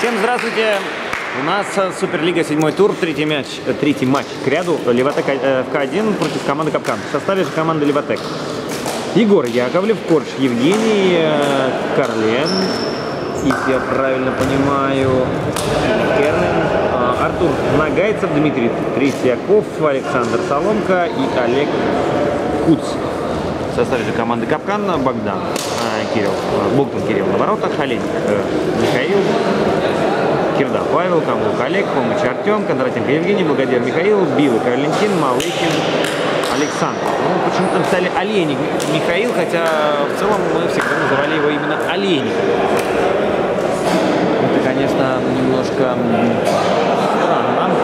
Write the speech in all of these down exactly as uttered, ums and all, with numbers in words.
Всем здравствуйте! У нас Суперлига, седьмой тур, третий мяч, третий матч к ряду. Леватек эф ка один против команды Капкан. В составе же команды Леватек Егор Яковлев, Корж Евгений, Карлен, если я правильно понимаю, Кернен, Артур Нагайцев, Дмитрий Тресяков, Александр Соломка и Олег Куц. В составе же команды Капкан Богдан Кирилл, Богдан Кирилл на воротах, Олег Михаил, Кирда Павел, Камлук Олег, Помощь Артем, Кондратенко Евгений, Благодер Михаил, Билык Валентин, Малыхин Александр. Ну, почему-то написали Олейник Михаил, хотя в целом мы всегда называли его именно Олейник. Это, конечно, немножко странно.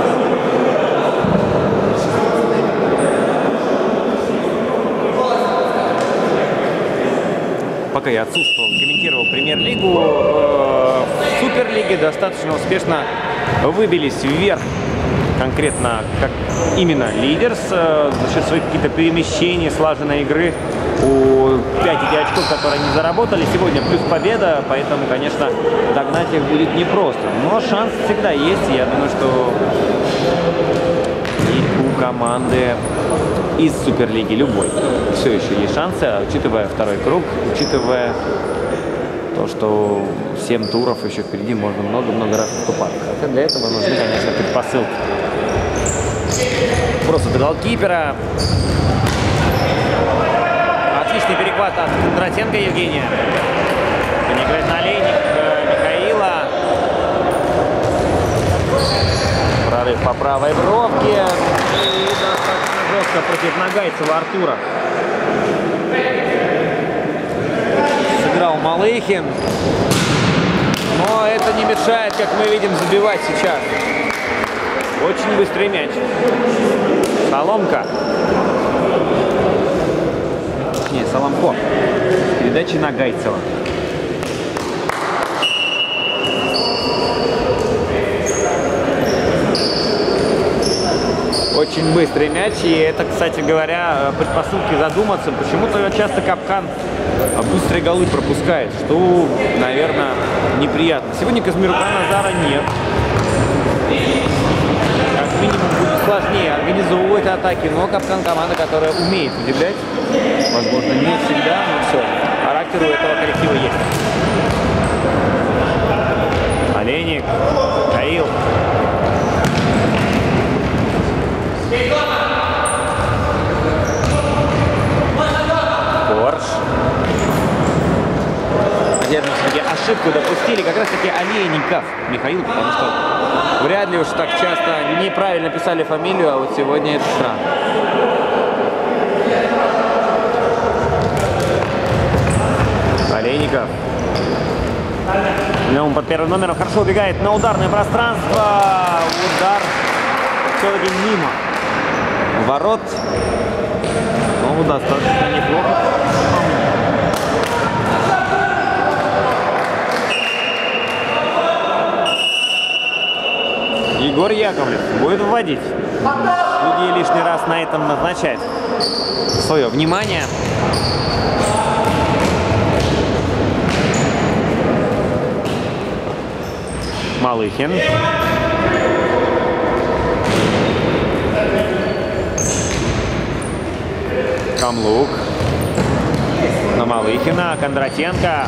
Пока я отсутствовал, комментировал премьер-лигу, э, в Суперлиге достаточно успешно выбились вверх, конкретно как именно Лидерс, э, за счет своих каких-то перемещений, слаженной игры. У пять очков, которые они заработали, сегодня плюс победа, поэтому, конечно, догнать их будет непросто. Но шанс всегда есть, и я думаю, что и у команды из Суперлиги любой все еще есть шансы, учитывая второй круг, учитывая то, что семь туров еще впереди, можно много-много раз выступать. Хотя для этого нужны, конечно, предпосылки. Просто до голкипера. Отличный перехват от Кондратенко Евгения. Не играет на Олейник Михаила. Прорыв по правой бровке. И достаточно жестко против Нагайцева Артура. Сыграл Малыхин. Но это не мешает, как мы видим, забивать сейчас. Очень быстрый мяч. Соломка. Не, Соломко. Передача Нагайцева. Очень быстрый мяч, и это, кстати говоря, предпосылки задуматься. Почему-то часто Капкан быстрые голы пропускает, что, наверное, неприятно. Сегодня Казмирука Назара нет. Как минимум будет сложнее организовывать атаки, но Капкан команда, которая умеет удивлять. Возможно, не всегда, но все. Характер у этого коллектива есть. Олейник, Каил. Корж. Наверное, все-таки ошибку допустили как раз таки Олейников Михаил, потому что вряд ли уж так часто неправильно писали фамилию, а вот сегодня это странно. Олейников. Он под первым номером хорошо убегает на ударное пространство. Удар все-таки мимо ворот. Ну, достаточно неплохо. Егор Яковлев будет вводить. Судьи лишний раз на этом назначать свое внимание. Малыхин. Камлук. На Малыхина. Кондратенко.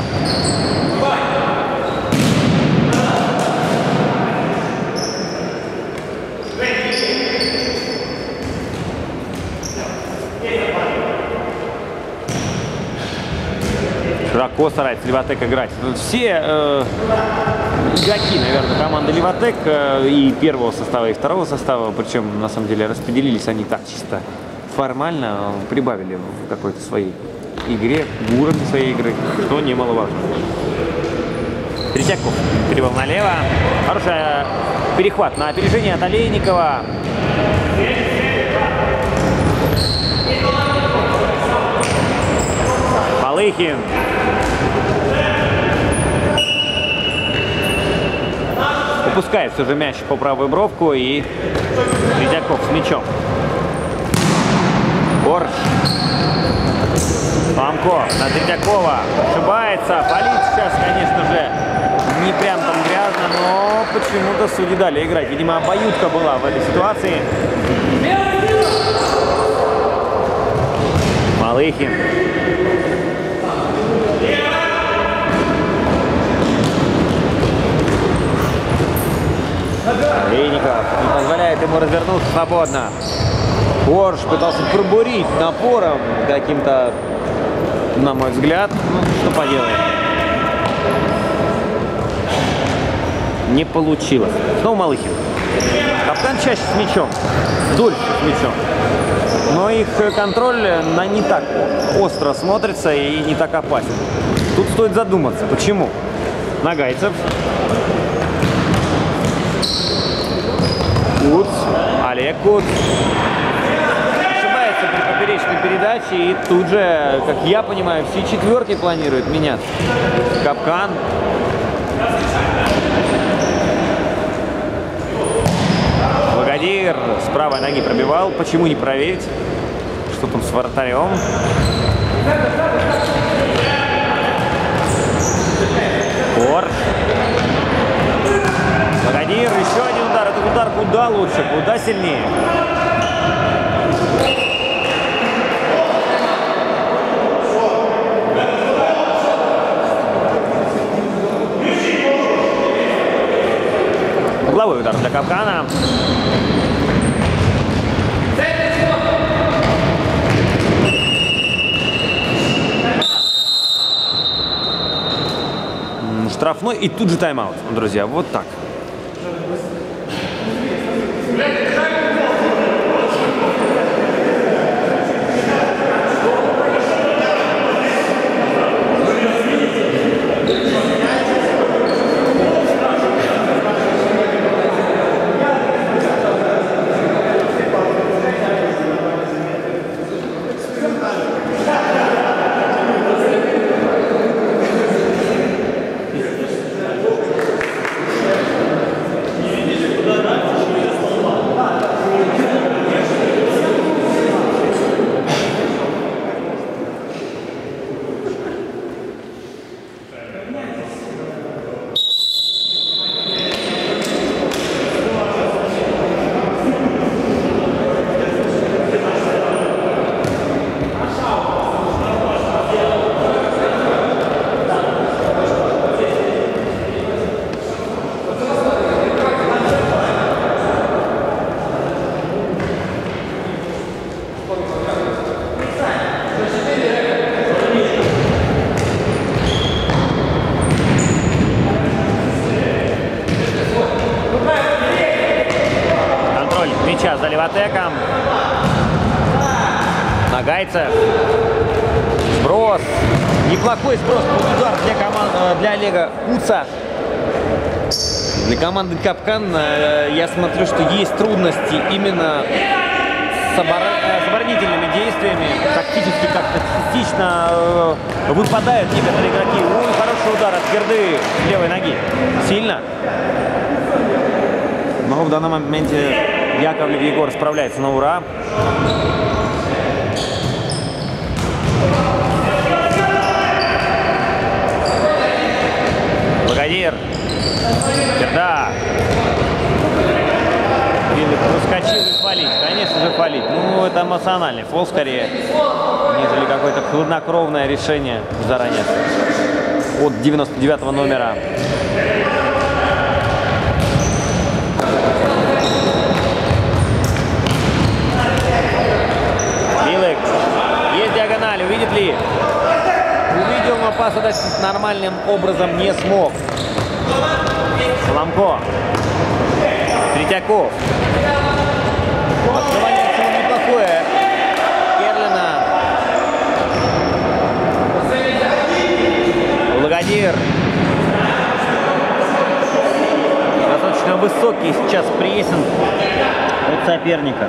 Широко старается Леватек играть. Все э, игроки, наверное, команды Леватек э, и первого состава, и второго состава, причем, на самом деле, распределились они так чисто формально, прибавили в какой-то своей игре, в уровне своей игры, что немаловажно. Тресяков перевел налево. Хороший перехват на опережение от Олейникова. Малыхин. Упускает все же мяч по правую бровку, и Тресяков с мячом. Корж. Соломко на Третьякова. Ошибается. Болит сейчас, конечно же, не прям там грязно, но почему-то судьи дали играть. Видимо, обоюдка была в этой ситуации. Малыхин. Рейников не позволяет ему развернуться свободно. Корж пытался пробурить напором каким-то, на мой взгляд. Ну, что поделаем. Не получилось. Снова Малыхин. Капкан чаще с мячом. Дольше с мячом. Но их контроль на не так остро смотрится и не так опасен. Тут стоит задуматься. Почему? Нагайцев. Куц. Олег Куц. Ошибается при поперечной передаче. И тут же, как я понимаю, все четверки планируют меняться. Капкан. Благодир с правой ноги пробивал. Почему не проверить? Что там с вратарем? Корж. Благодир. Еще один удар. Этот удар куда лучше, куда сильнее. Угловой удар для Капкана. Штрафной и тут же тайм-аут, друзья. Вот так. За Леватеком. Нагайцев. Сброс. Неплохой сброс. Удар для команды, для Олега Куца. Для команды Капкан я смотрю, что есть трудности именно с, обор... с оборонительными действиями. Тактически как-то частично выпадают некоторые игроки. Ой, хороший удар от Керды с левой ноги. Сильно. Но в данном моменте Яковлев Егор справляется на ура. Благодир. Керда. Или проскочил и фалить. Конечно же фалить. Ну, это эмоциональный фол скорее, нежели какое-то хладнокровное решение заранее. От девяносто девятого номера. Есть диагональ, увидит ли? Увидел, но пас отдать нормальным образом не смог. Соломко. Третьяков. Открывание неплохое. Керлина. Благодир. Достаточно высокий сейчас прессинг от соперника.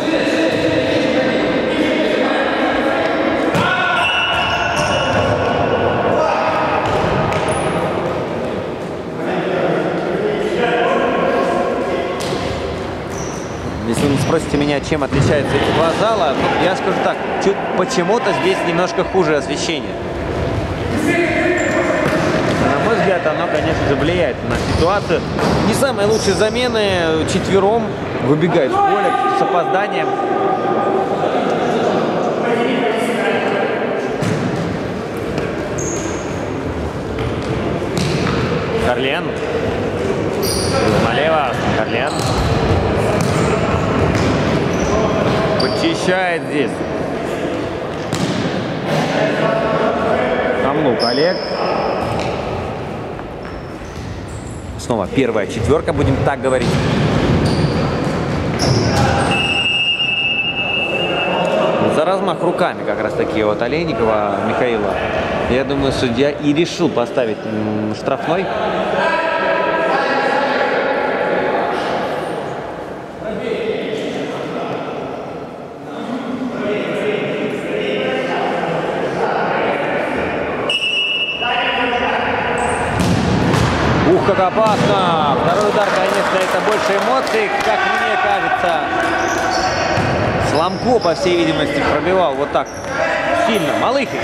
Если вы спросите меня, чем отличаются эти два зала, я скажу так, почему-то здесь немножко хуже освещение. На мой взгляд, пятьдесят, оно, конечно же, влияет на ситуацию. Не самые лучшие замены, четвером выбегает в поле с опозданием. Карлен. Налево. Карлен. Подчищает здесь. Камлук Олег. Снова первая четверка, будем так говорить. За размах руками как раз таки от Олейникова Михаила. Я думаю, судья и решил поставить штрафной. Ух, как опасно! Второй удар, конечно, это больше эмоций, как мне кажется. Сломко, по всей видимости, пробивал вот так сильно. Малыхин.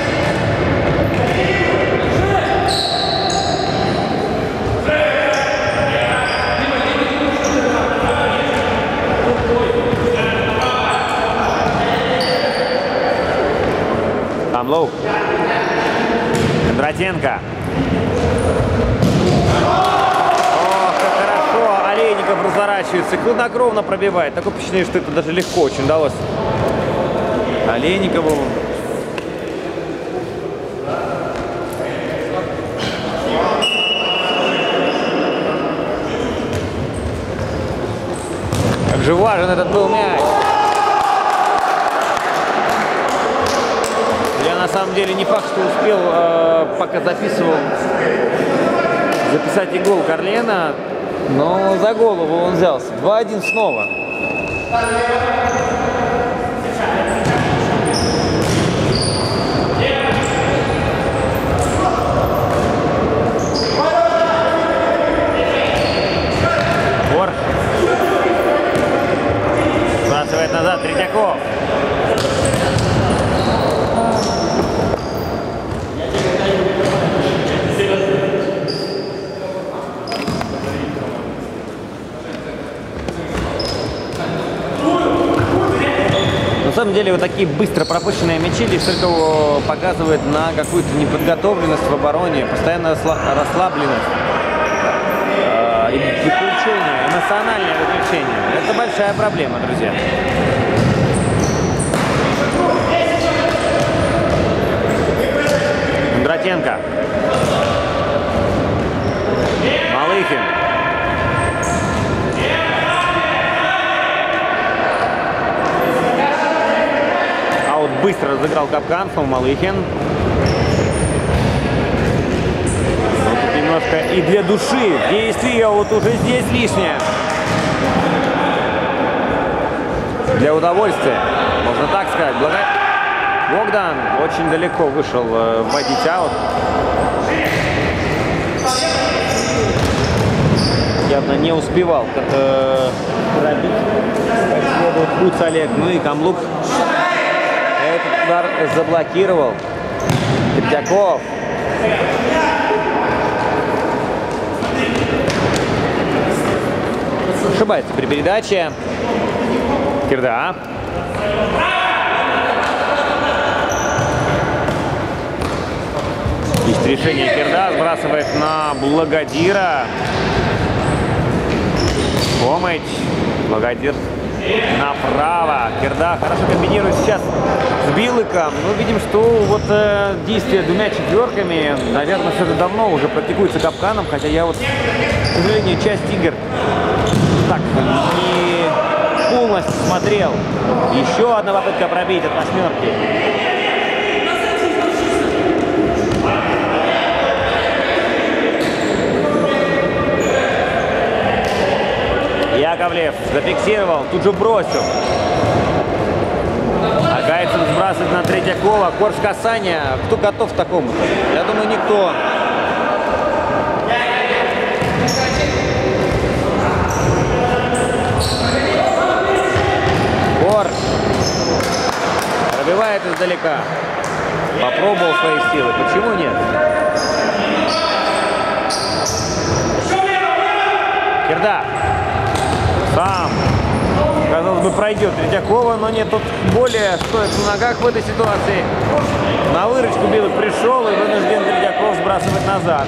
Камлук. Кондратенко. Ох, как хорошо. Олейников разворачивается, хладнокровно пробивает. Такое впечатление, что это даже легко очень удалось Олейникову. Как же важен этот был мяч. Я на самом деле не факт, что успел, э, пока записывал, записать и гол Карлена, но за голову он взялся. два один снова. Вор. Сбрасывает назад Третьяков. На самом деле вот такие быстро пропущенные мячи лишь только показывают на какую-то неподготовленность в обороне, постоянно расслабленность, э, и выключение, эмоциональное выключение. Это большая проблема, друзья. Кондратенко. Малыхин. Быстро разыграл капкан, снова Малыхин. Вот тут немножко и для души действие вот уже здесь лишнее. Для удовольствия, можно так сказать. Благо... Богдан очень далеко вышел э, вводить аут. Явно не успевал э, пробить как следует Куц Олег. Ну и Камлук этот удар заблокировал. Третьяков. Ошибается при передаче. Кирда. Есть решение Кирда. Сбрасывает на Благодира. Хомыч. Благодир направо. Кирда хорошо комбинирует сейчас с Билыком. Мы видим, что вот э, действие двумя четверками, наверное, все это давно уже практикуется капканом, хотя я вот, к сожалению, часть игр так не полностью смотрел. Еще одна попытка пробить от восьмерки. Яковлев зафиксировал, тут же бросил. А Гайцев сбрасывает на Третьякова. Корж касания. Кто готов к такому? Я думаю, никто. Корж пробивает издалека. Попробовал свои силы. Почему нет? Кирда. Сам. Казалось бы, пройдет Третьякова, но нет, тут более стоит на ногах в этой ситуации. На выручку Билык пришел и вынужден Третьяков сбрасывать назад.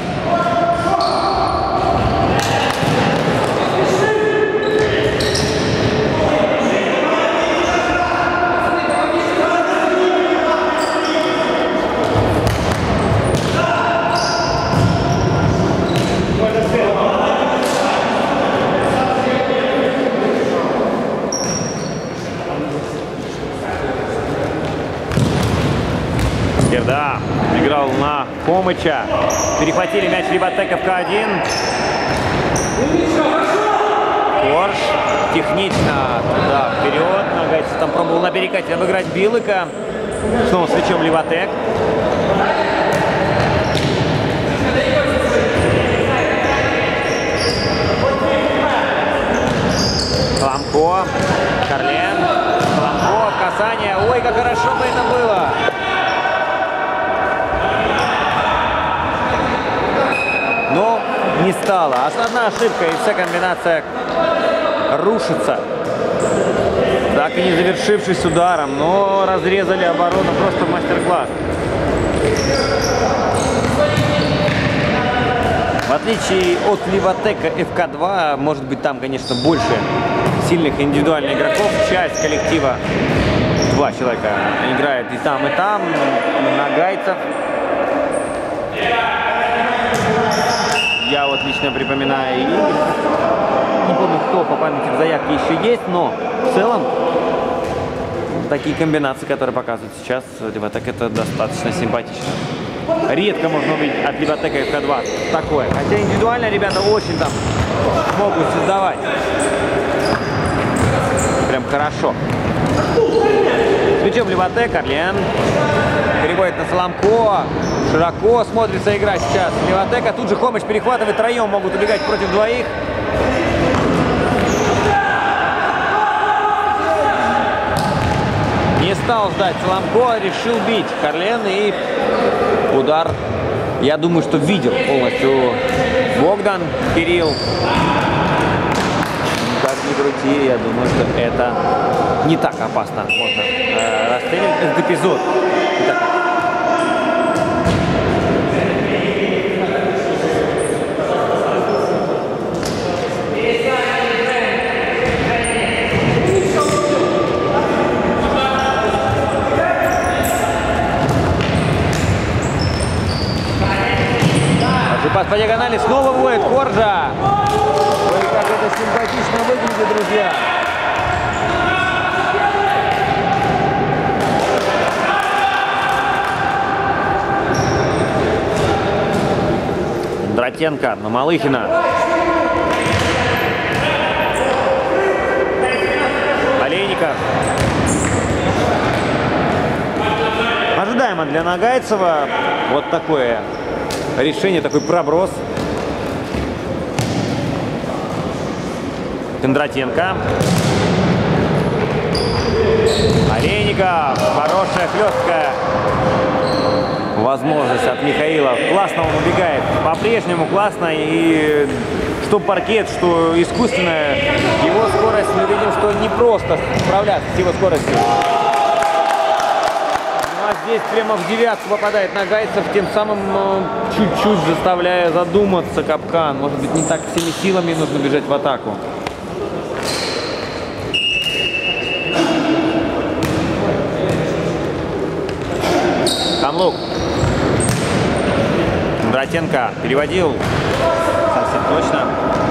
Кирда играл на Хомыча. Перехватили мяч Ливатек эф ка один. Корж технично туда вперед. Нагайцев там пробовал на перекате обыграть Билыка. Снова с мячом Ливатек. Коломко. Карлен. Коломко. Касание. Ой, как хорошо бы это было. Но не стало. Одна ошибка, и вся комбинация рушится. Так и не завершившись ударом, но разрезали оборону, просто мастер-класс. В отличие от Ливатека эф ка два, может быть, там, конечно, больше сильных индивидуальных игроков. Часть коллектива, два человека, играет и там, и там. Нагайцев. Я вот лично припоминаю, и не помню, кто по памяти в заявке еще есть, но в целом такие комбинации, которые показывают сейчас Ливатек, это достаточно симпатично. Редко можно увидеть от Ливатека эф ка два такое. Хотя индивидуально ребята очень там могут создавать. Прям хорошо. С мячом Ливатек, Орлен. Переводит на Соломко. Широко смотрится игра сейчас Ливатека. Тут же Хомыч перехватывает. Троем могут убегать против двоих. Не стал ждать Соломко. Решил бить Карлен. И удар, я думаю, что видел полностью Богдан, Кирилл. Как ни крути, я думаю, что это не так опасно. Можно э, расценивать этот эпизод. Итак. Пас по диагонали, снова вводит Коржа. Ой, как это симпатично выглядит, друзья. Дратенко на Малыхина. Олейников. Ожидаемо для Нагайцева вот такое решение, такой проброс. Кондратенко. Олейников. Хорошая хлесткая возможность от Михаила. Классно он убегает. По-прежнему классно. И что паркет, что искусственная его скорость. Мы видим, что не просто справляться с его скоростью. Здесь прямо в девятку попадает Нагайцев, тем самым чуть-чуть заставляя задуматься Капкан. Может быть, не так всеми силами нужно бежать в атаку. Камлук. Дратенко переводил совсем точно.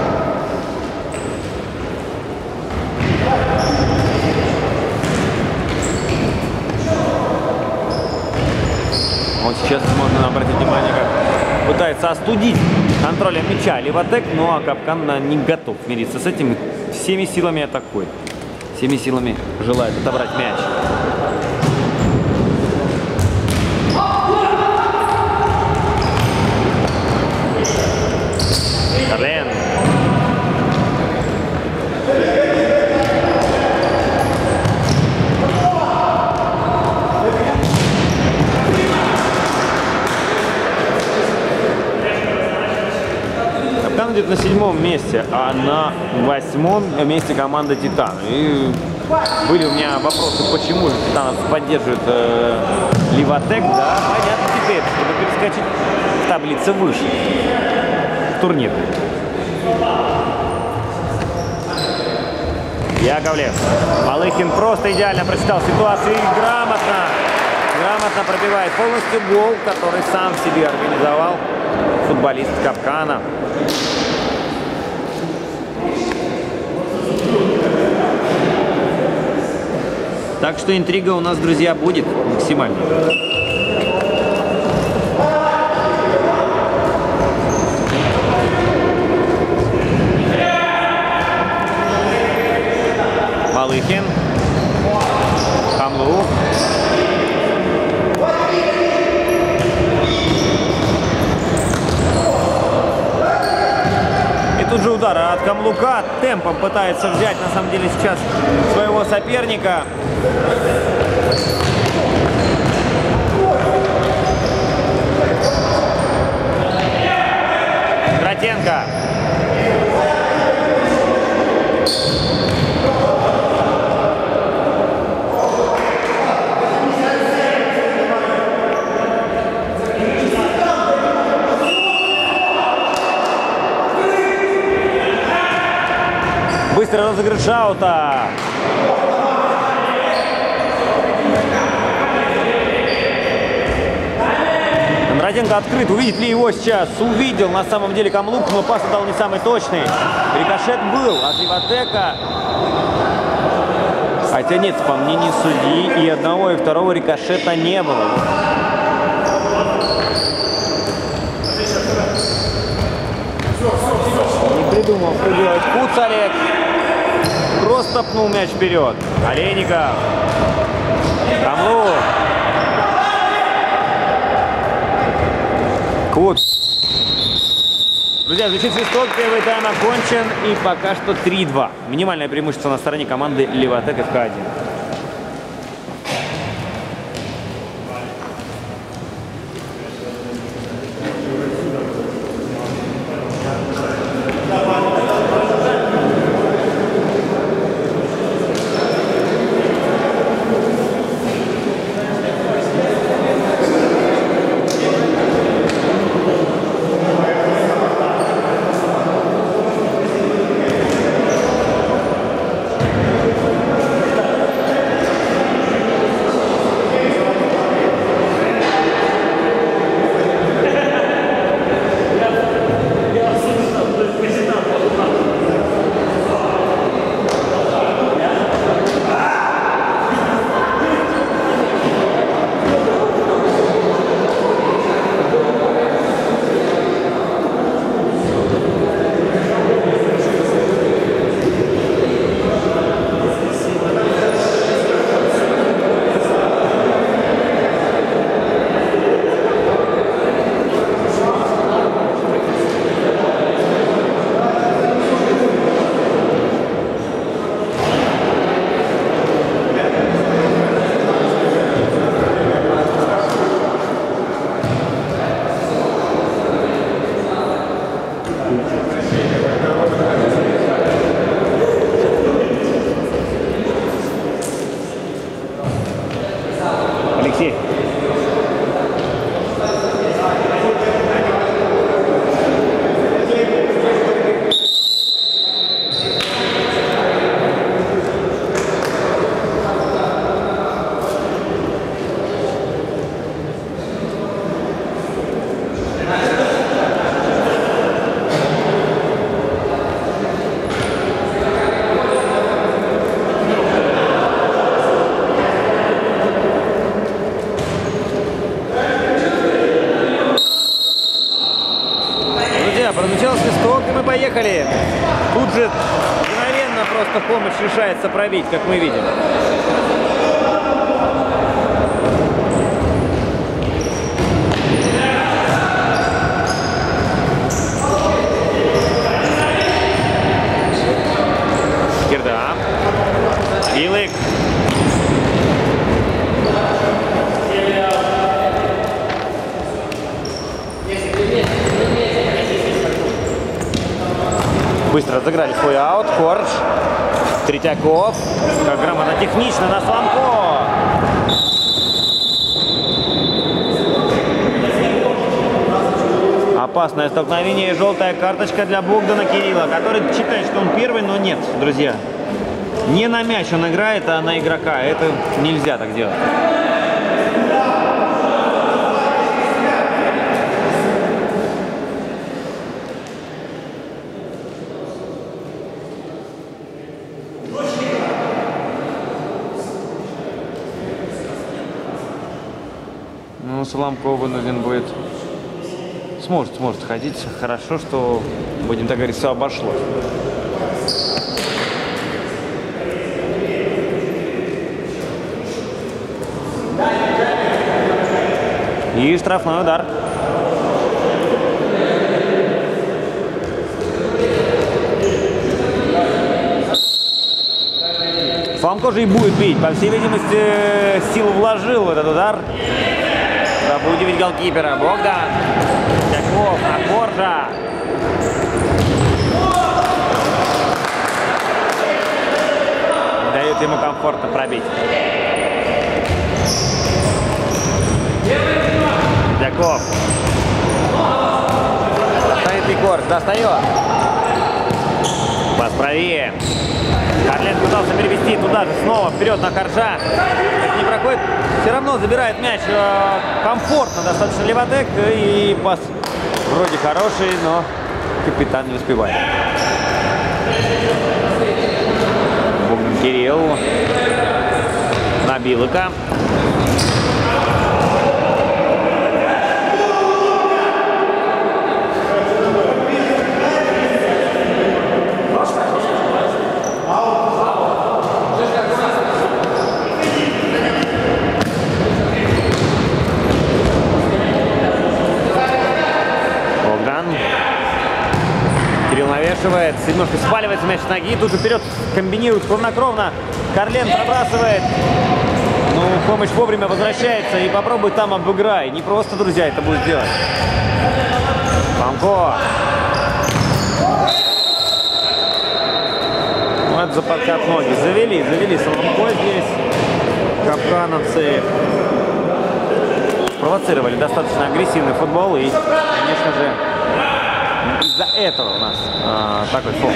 Вот сейчас можно обратить внимание, как пытается остудить контролем мяча Ливатек, ну а Капкан не готов мириться с этим. Всеми силами атакует. Всеми силами желает отобрать мяч. Карлен. Великан идет на седьмом месте, а на восьмом месте команда Титан. И были у меня вопросы, почему же Титанов поддерживает э, Леватек. Да, понятно теперь, чтобы перескочить в таблице выше, в турнир. Яковлев. Малыхин просто идеально прочитал ситуацию и грамотно, грамотно пробивает полностью гол, который сам себе организовал футболист Капкана. Так что интрига у нас, друзья, будет максимально. Малыхин. Хамлу. И тут же удар от Камлука. Темпом пытается взять, на самом деле, сейчас своего соперника. Гратенко. Быстрый разыгрыш аута. Кондратенко открыт. Увидит ли его сейчас? Увидел на самом деле Камлук, но пас дал не самый точный. Рикошет был от Леватека. Хотя нет, по мнению судьи, и одного, и второго рикошета не было. Не придумал, что делать. Куцалек просто пнул мяч вперед. Олейников. Камлук. Куц. Друзья, звучит свисток, первый тайм окончен, и пока что три-два. Минимальное преимущество на стороне команды Леватек эф ка один. Прозвучал свисток, и мы поехали. Тут же мгновенно просто помощь решается пробить, как мы видим. Кирда. Илык. Быстро разыграли свой аут. Корж. Третьяков. Как грамотно, технично на Соломко. Опасное столкновение и желтая карточка для Богдана Кирилла, который считает, что он первый, но нет, друзья. Не на мяч он играет, а на игрока. Это нельзя так делать. Ну, Соломко вынужден будет... Сможет, сможет ходить. Хорошо, что, будем так говорить, все обошлось. И штрафной удар. Соломко же и будет бить. По всей видимости, силу вложил в этот удар. Дабы удивить голкипера. Богдан. Третьяков на Коржа. Дает ему комфортно пробить. Третьяков. Достает и Корж. Достает. Пас правее. Карлен пытался перевести туда же, снова вперед на Коржа. Это не проходит. Все равно забирает мяч комфортно достаточно Леватек. И пас вроде хороший, но капитан не успевает. Богдан Кирилл. На Билыка. Немножко сваливается мяч с ноги, тут же вперед комбинирует хладнокровно. Карлен пробрасывает. Ну, помощь вовремя возвращается и попробует там обыграй. Не просто, друзья, это будет делать. Соломко. Ну, это за подкат ноги. Завели, завели Соломко здесь. Капкановцы провоцировали достаточно агрессивный футбол и, конечно же, из-за этого у нас а, такой фон.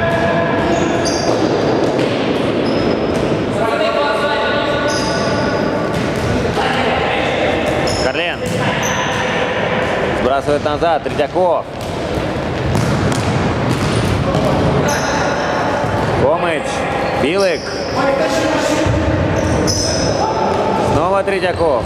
Карлен сбрасывает назад. Третьяков. Комыч. Билык. Снова Третьяков.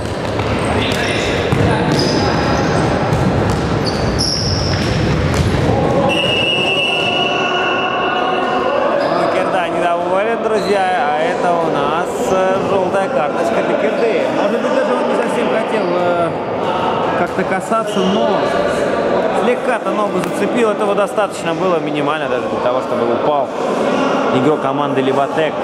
Друзья, а это у нас желтая карточка для Кирды. Может быть, даже он не совсем хотел э, как-то касаться, но слегка-то ногу зацепил. Этого достаточно было, минимально даже для того, чтобы упал игрок команды Леватек.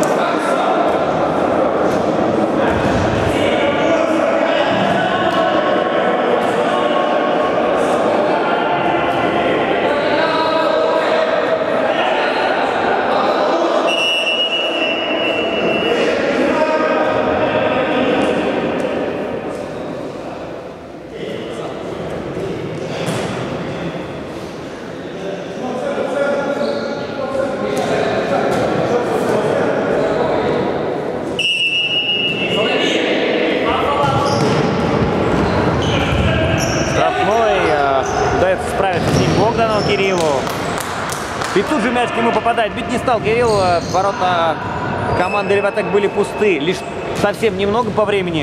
И тут же мяч к нему попадает. Бить не стал Кирилл. Ворота команды Леватек были пусты. Лишь совсем немного по времени.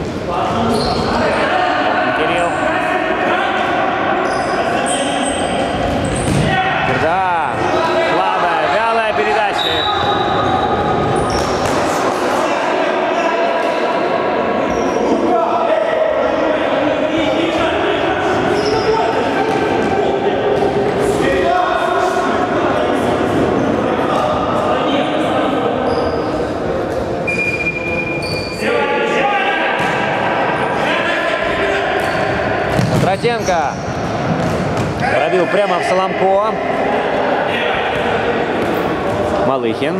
Кирилл. Да. Слабая, вялая передача. Тратенко пробил прямо в Соломко. Малыхин.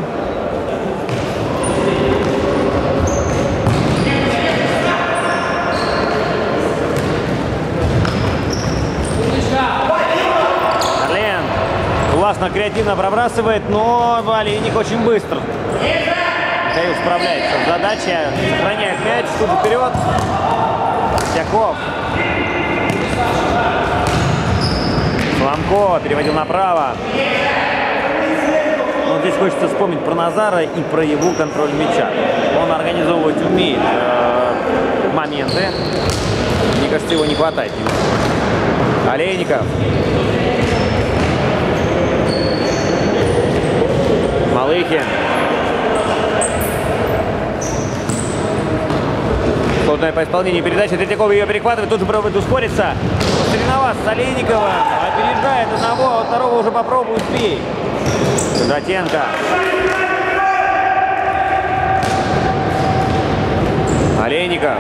Орлен классно, креативно пробрасывает, но Олейник очень быстро. Михаил справляется с задачей, сохраняет мяч, тут же вперед. Тяков. Сломко переводил направо. Но здесь хочется вспомнить про Назара и про его контроль мяча. Он организовывать умеет э, моменты. Мне кажется, его не хватает. Олейников. Малыхин. Сложная по исполнению передачи. Третьяков ее перехватывает, тут же пробует ускориться. Соревноваться с Олейниковым. Опережает одного, а второго уже попробуй успей. Кондратенко. Олейников.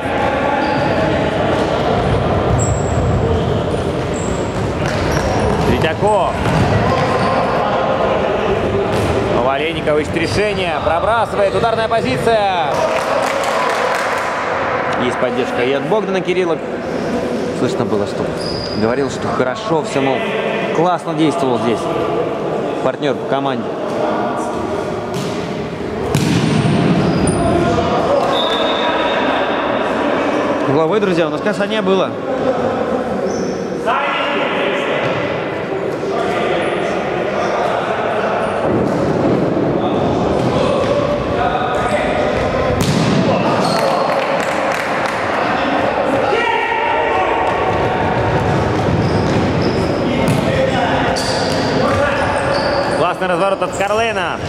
Третьяков. У Олейникова ищет решение. Пробрасывает. Ударная позиция. Есть поддержка и от Богдана Кирилла. Слышно было, что говорил, что хорошо, все, мол, классно действовал здесь партнер по команде. Угловой, друзья, у нас касание было. Классный разворот от Карлена.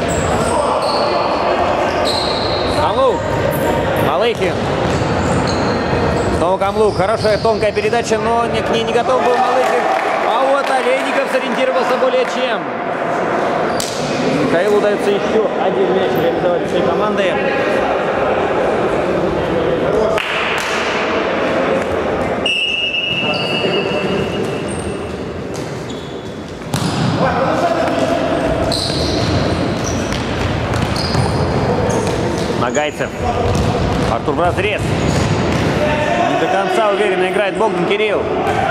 Камлук. Малыхин. Снова Камлук. Хорошая тонкая передача, но к ней не готов был Малыхин. А вот Олейников сориентировался более чем. Михаилу удается еще один мяч реализовать всей командой. Нагайцев. Артур в разрез. Не до конца уверенно играет Богдан Кирилл.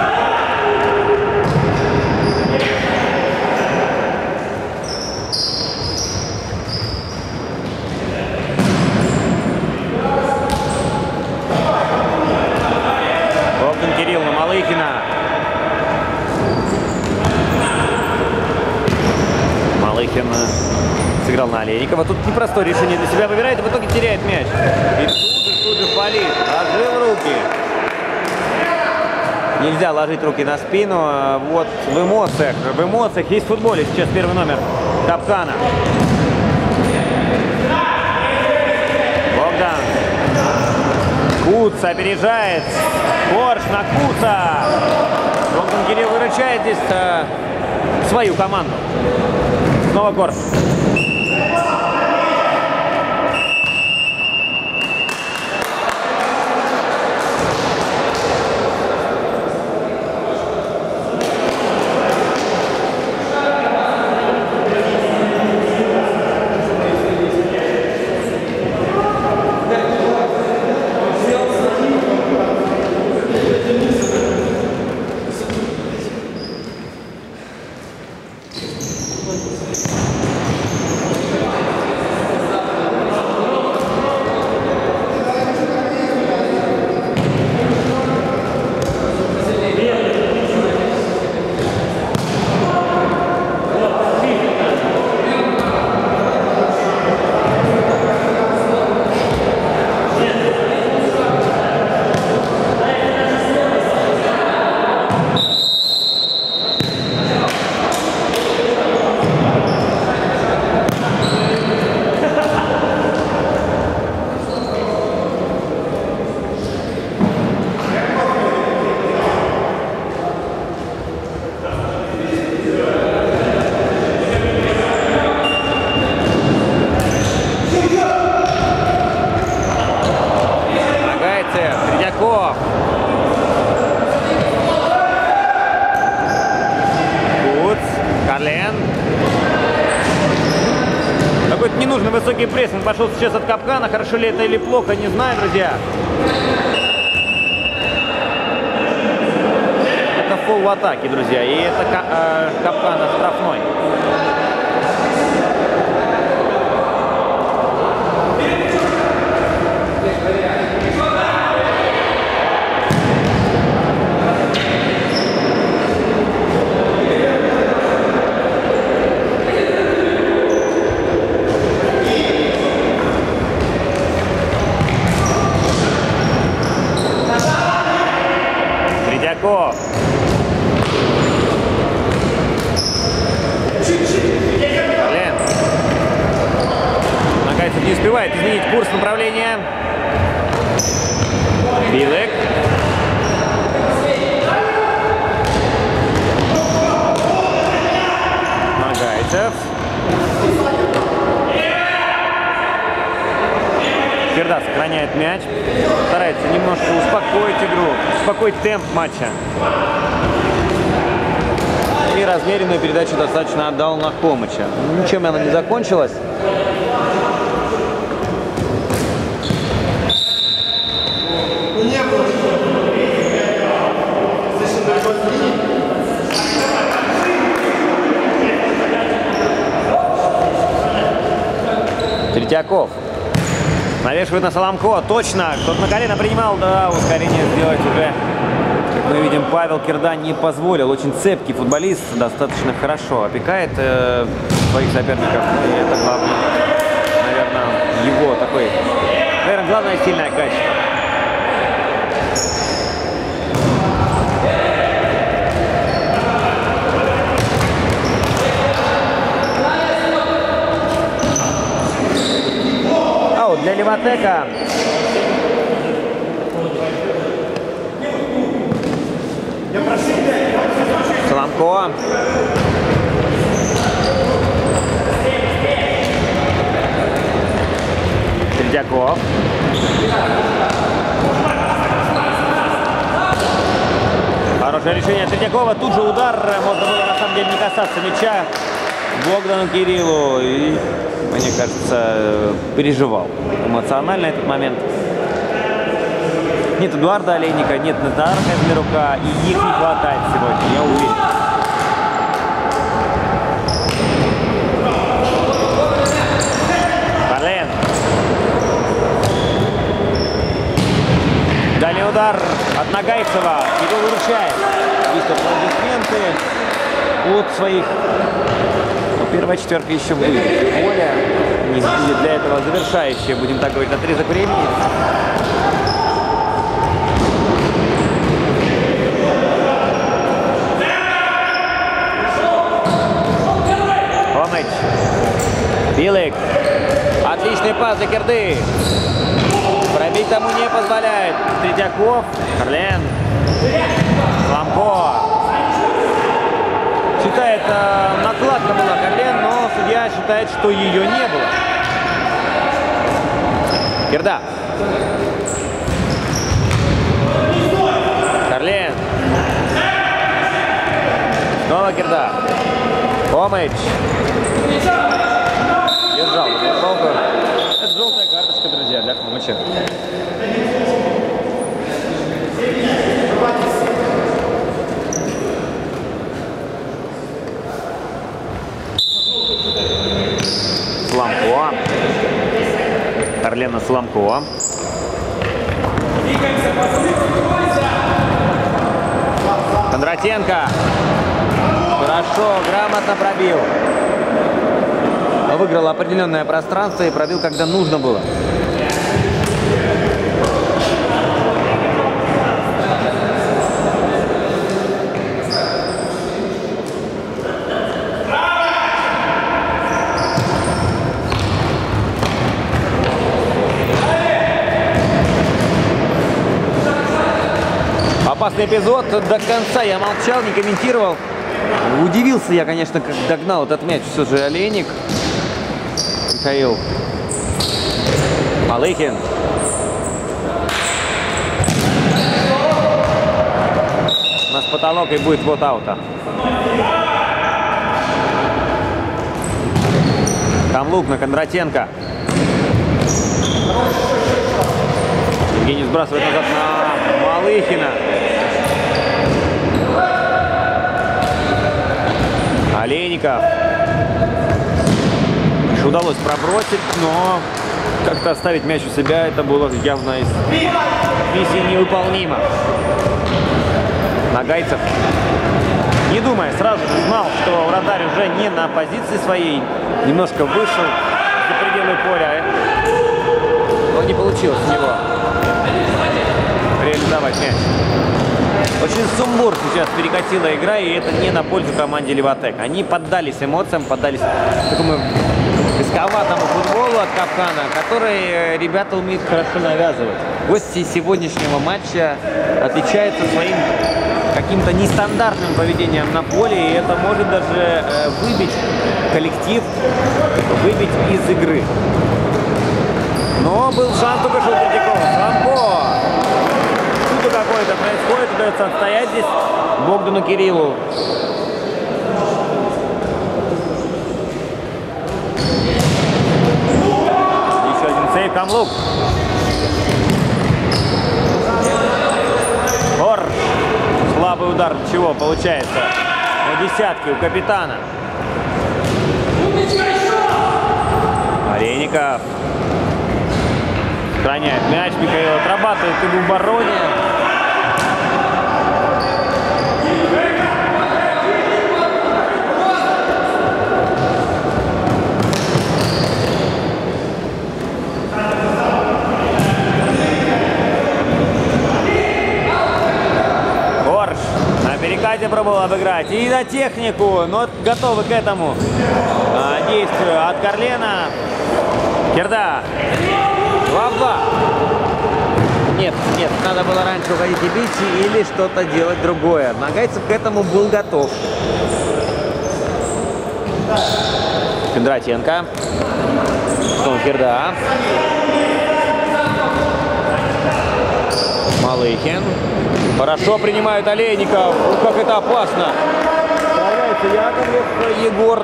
Богдан Кирилл на Малыхина. Малыхин сыграл на Олейникова. Тут непростое решение для себя выбирает и в итоге теряет мяч. И тут же, тут же палит. Ложил руки. Нельзя ложить руки на спину. Вот в эмоциях. В эмоциях есть в футболе сейчас первый номер Капкана. Богдан. Куц опережает. Корж на Куца. Богдан Кирилл выручает здесь а, свою команду. Снова Корж. какой-то ненужный высокий прессинг пошел сейчас от капкана. Хорошо ли это или плохо, не знаю, друзья. Это фол в атаке, друзья. И это э, капкан штрафной. Третьяков. Блин. Нагайцев не успевает изменить курс направления. Билек. Нагайцев. Керда сохраняет мяч. Старается немножко успокоить игру, успокоить темп матча. И размеренную передачу достаточно отдал на Хомыча. Ничем она не закончилась. Третьяков. Навешивает на Соломко. Точно. Кто-то на колено принимал. Да, ускорение сделать уже, как мы видим, Павел Керда не позволил. Очень цепкий футболист. Достаточно хорошо опекает э, своих соперников. И это главное, наверное, его такой, наверное, главное сильное качество. Для Левотека. Соломко. Третьяков. Хорошее решение Третьякова. Тут же удар. Можно было на самом деле не касаться мяча Богдану Кириллу. И, мне кажется, переживал эмоционально этот момент. Нет Эдуарда Олейника, нет Назара Казмирука, и их не хватает сегодня, я уверен. Блин. Дальний удар от Нагайцева. Его выручает. Есть аплодисменты от своих. Первая четверка еще будет. Более не будет для этого завершающая, будем так говорить, отрезок времени. Хомыч. Билек. Отличный пас для Керды. Пробить тому не позволяет Третьяков. Харлен. Ламко. Считает, э, накладка была Харлен, но судья считает, что ее не было. Керда. Харлен. Снова Керда. Хомыч. Держал. Это желтая карточка, друзья, для Хомыча. Соломко. Харлена Соломко. Кондратенко. Хорошо, грамотно пробил. Выиграл определенное пространство и пробил, когда нужно было. Опасный эпизод. До конца я молчал, не комментировал. Удивился я, конечно, как догнал этот мяч все же Олейник. Михаил Малыхин. У нас потолок и будет вот аута. Камлук на Кондратенко. Евгений сбрасывает назад на Малыхина. Олейников. Удалось пробросить, но как-то оставить мяч у себя, это было явно из миссии невыполнимо. Нагайцев, не думая, сразу же знал, что вратарь уже не на позиции своей, немножко вышел за пределы поля, но не получилось у него реализовать мяч. Очень сумбур сейчас перекатила игра, и это не на пользу команде Леватек. Они поддались эмоциям, поддались такому рисковатому футболу от Капкана, который ребята умеют хорошо навязывать. Гости сегодняшнего матча отличаются своим каким-то нестандартным поведением на поле, и это может даже выбить коллектив, выбить из игры. Но был шанс только что у Третьякова. Слабо! Чудо какое-то происходит, удается отстоять здесь Богдану Кириллу. Еще один сейв, Камлук. Ор. Слабый удар. Чего получается? На десятке у капитана. Олейников. Сохраняет мяч. Михаил отрабатывает и в обороне. Перекате пробовал обыграть и на технику, но готовы к этому а, действию от Карлена. Керда. два в два. Нет, нет, надо было раньше уходить и бить или что-то делать другое. Нагайцев к этому был готов. Кондратенко. Снова Керда. Малыхин. Хорошо принимает Олейников. Как это опасно. Справляется Яковлев, Егор.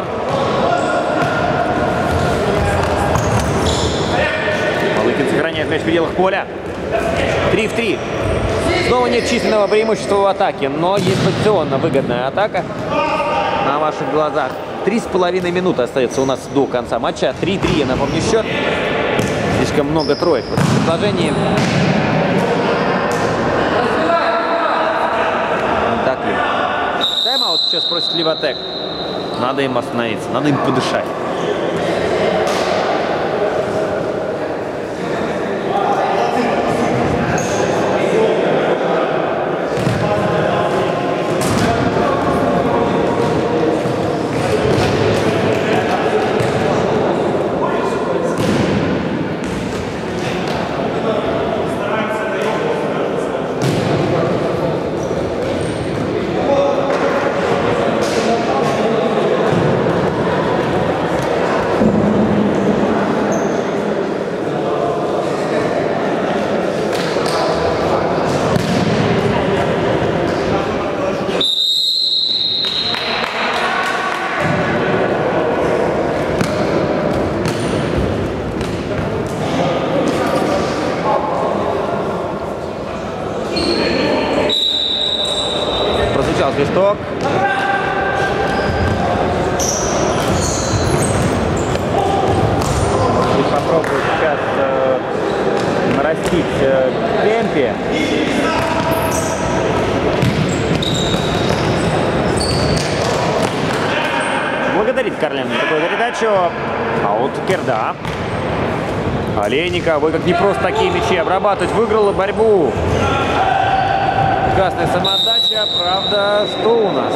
Малыхин сохраняет мяч в пределах поля. три в три. Снова нет численного преимущества в атаке, но есть позиционно выгодная атака на ваших глазах. Три с половиной минуты остается у нас до конца матча. три три, я напомню, счет. Слишком много троек в этом предложении. Тайм-аут сейчас просит Леватек. Надо им остановиться, надо им подышать. Свисток. И попробую сейчас э, нарастить э, темпе. Благодарит Карлен за такую передачу. А вот Керда. Олейников. Ой, как не просто такие мячи обрабатывать. Выиграла борьбу. Прекрасная самоотдача, правда, что у нас?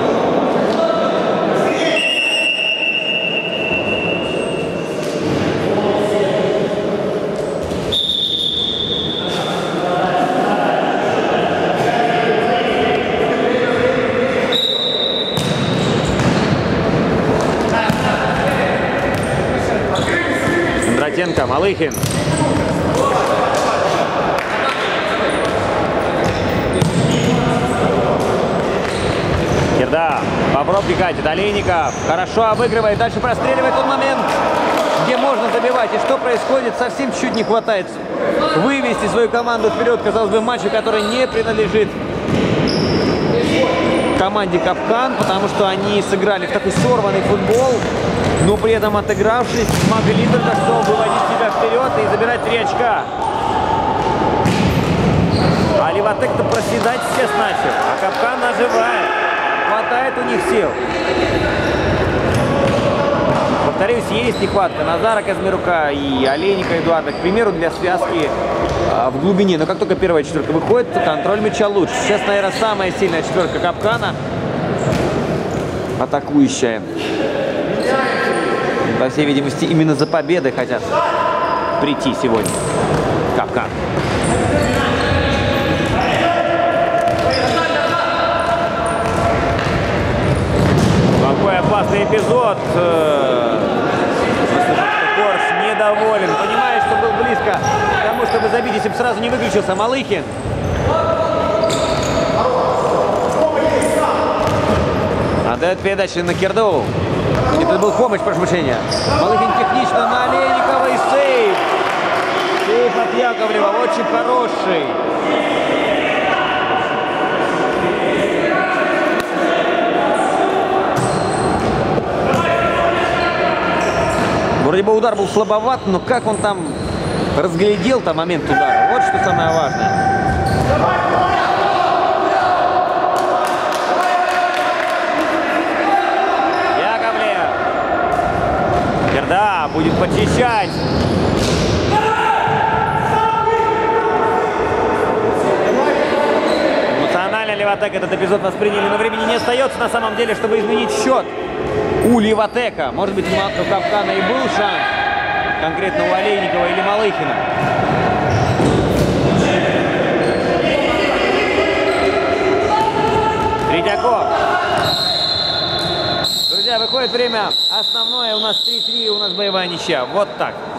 Кондратенко, Малыхин. Керда. Попробки катит. Олейников. Хорошо обыгрывает. Дальше простреливает тот момент. где можно забивать. И что происходит? Совсем чуть-чуть не хватает вывести свою команду вперед, казалось бы, матчу, который не принадлежит команде Капкан, потому что они сыграли в такой сорванный футбол, но при этом, отыгравшись, смогли только что выводить себя вперед и забирать три очка. А Ливатек-то проседать сейчас начал, а Капкан оживает. Хватает у них сил. Повторюсь, есть нехватка Назара Казмирука и Олейника Эдуарда, к примеру, для связки а, в глубине. Но как только первая четверка выходит, то контроль мяча лучше. Сейчас, наверное, самая сильная четверка Капкана. Атакующая. По всей видимости, именно за победой хотят прийти сегодня Капкан. Какой опасный эпизод. Корж недоволен. Понимает, что был близко к тому, чтобы забить, если бы сразу не выключился Малыхин. Отдает передачу на Кирдову. Это был помощь, прошу прощения. Малыхин технично на Олейникова и сейв. Сейв от Яковлева. Очень хороший. Вроде бы удар был слабоват, но как он там разглядел-то момент удара. Вот что самое важное. Яковлев. Керда будет почищать. Эмоционально Ливатек этот эпизод восприняли, но времени не остается на самом деле, чтобы изменить счет. У Ливатека, может быть, у Капкана и был шанс, конкретно у Олейникова или Малыхина. Третьяков. Друзья, выходит время основное, у нас три-три, у нас боевая ничья. Вот так.